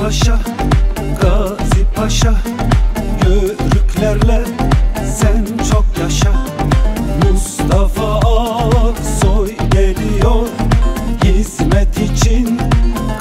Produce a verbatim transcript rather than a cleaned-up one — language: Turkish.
Paşa, Gazi Paşa, yörüklerle sen çok yaşa. Mustafa Aksoy geliyor hizmet için